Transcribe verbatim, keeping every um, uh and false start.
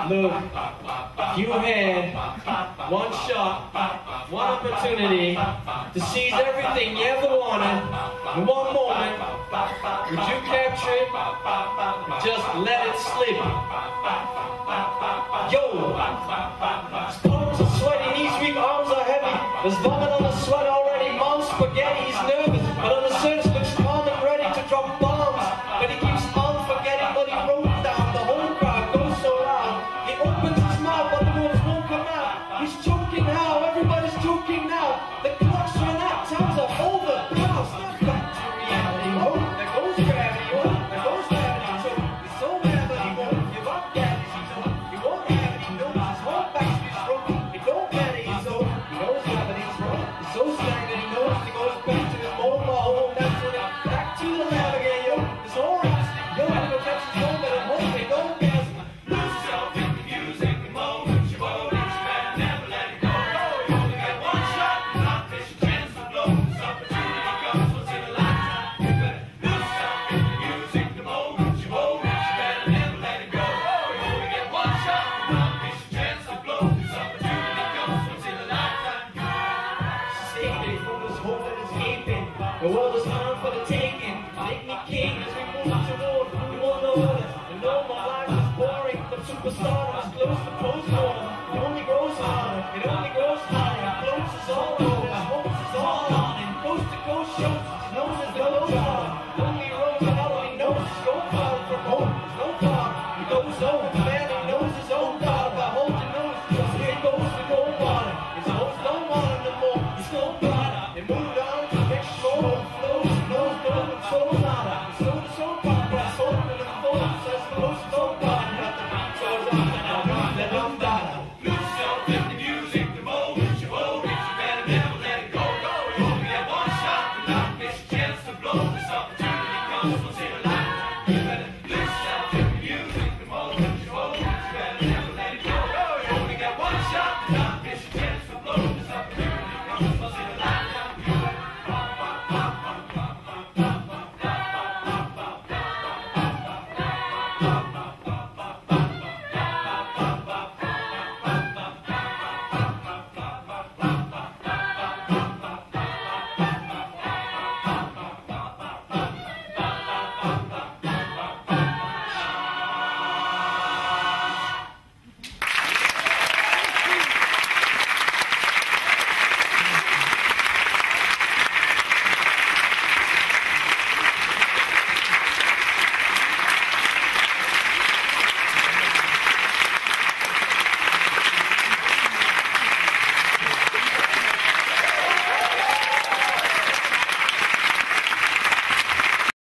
Look, you had one shot, one opportunity to seize everything you ever wanted in one moment. Would you capture it or just let it slip? Yo, his palms are sweaty, knees weak, arms are heavy. There's vomit on the sweat already, mom's spaghetti. He's nervous, but on the surface looks calm and ready to drop bombs. But he keeps on forgetting what he wrote down. The whole crowd goes so loud. He opens his mouth, but the words won't come out. He's